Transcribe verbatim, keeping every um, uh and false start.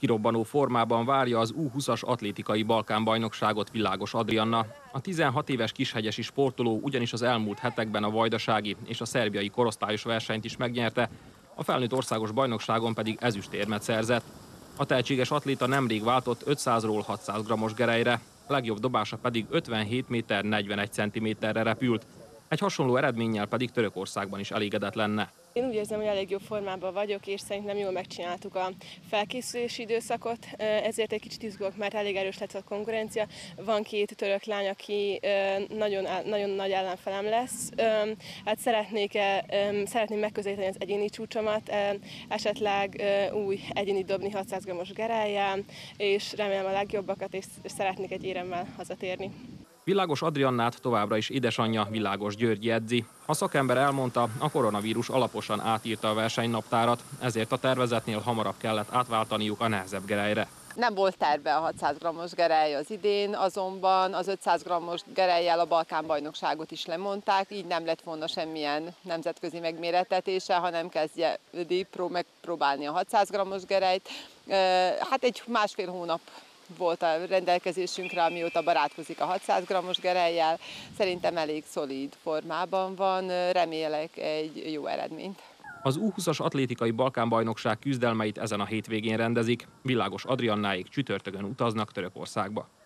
Kirobbanó formában várja az U húszas atlétikai Balkán-bajnokságot Világos Adrianna. A tizenhat éves kishegyesi sportoló ugyanis az elmúlt hetekben a vajdasági és a szerbiai korosztályos versenyt is megnyerte, a felnőtt országos bajnokságon pedig ezüstérmet szerzett. A tehetséges atléta nemrég váltott ötszázról hatszáz grammos gerelyre, a legjobb dobása pedig ötvenhét méter negyvenegy centiméterre repült. Egy hasonló eredménnyel pedig Törökországban is elégedett lenne. Én úgy érzem, hogy elég jó formában vagyok, és szerintem jól megcsináltuk a felkészülési időszakot, ezért egy kicsit izgulok, mert elég erős lett a konkurencia. Van két török lány, aki nagyon, nagyon nagy ellenfelem lesz. Hát szeretnék, szeretném megközelíteni az egyéni csúcsomat, esetleg új egyéni dobni hatszáz grammos gerelllyel, és remélem a legjobbakat, és szeretnék egy éremmel hazatérni. Világos Adriannát továbbra is édesanyja Világos György edzi. A szakember elmondta, a koronavírus alaposan átírta a versenynaptárat, ezért a tervezetnél hamarabb kellett átváltaniuk a nehezebb gerelyre. Nem volt terve a hatszáz grammos gerely az idén, azonban az ötszáz grammos gerellyel a Balkán-bajnokságot is lemondták, így nem lett volna semmilyen nemzetközi megmérettetése, hanem kezdje megpróbálni a hatszáz grammos gerelyt. Hát egy másfél hónap volt a rendelkezésünkre, amióta barátkozik a hatszáz grammos gerellyel. Szerintem elég szolíd formában van, remélek egy jó eredményt. Az U húszas atlétikai Balkán-bajnokság küzdelmeit ezen a hétvégén rendezik. Világos Adriannáék csütörtökön utaznak Törökországba.